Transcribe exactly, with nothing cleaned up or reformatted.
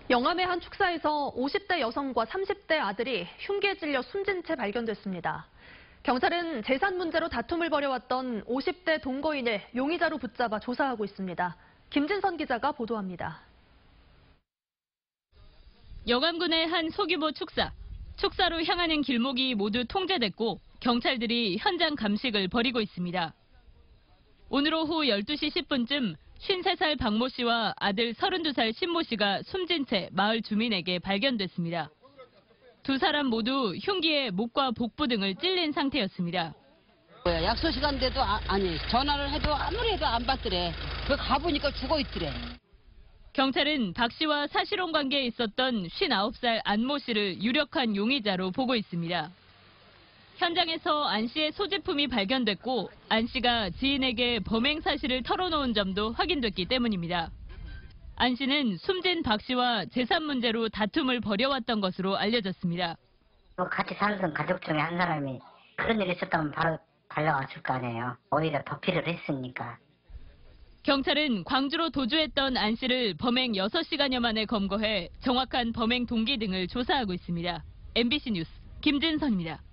영암의 한 축사에서 오십 대 여성과 삼십 대 아들이 흉기에 찔려 숨진 채 발견됐습니다. 경찰은 재산 문제로 다툼을 벌여왔던 오십 대 동거인을 용의자로 붙잡아 조사하고 있습니다. 김진선 기자가 보도합니다. 영암군의 한 소규모 축사. 축사로 향하는 길목이 모두 통제됐고 경찰들이 현장 감식을 벌이고 있습니다. 오늘 오후 열두 시 십 분쯤 쉰세 살 박모 씨와 아들 서른두 살 신모 씨가 숨진 채 마을 주민에게 발견됐습니다. 두 사람 모두 흉기에 목과 복부 등을 찔린 상태였습니다. 약속 시간인데도 아, 아니 전화를 해도 아무리 해도 안 받더래. 그 가보니까 죽어 있더래. 경찰은 박 씨와 사실혼 관계에 있었던 쉰아홉 살 안모 씨를 유력한 용의자로 보고 있습니다. 현장에서 안 씨의 소지품이 발견됐고 안 씨가 지인에게 범행 사실을 털어놓은 점도 확인됐기 때문입니다. 안 씨는 숨진 박 씨와 재산 문제로 다툼을 벌여왔던 것으로 알려졌습니다. 같이 살던 가족 중에 한 사람이 그런 일이 있었다면 바로 달려왔을 거 아니에요. 오히려 도피를 했으니까. 경찰은 광주로 도주했던 안 씨를 범행 여섯 시간여 만에 검거해 정확한 범행 동기 등을 조사하고 있습니다. 엠비씨 뉴스 김진선입니다.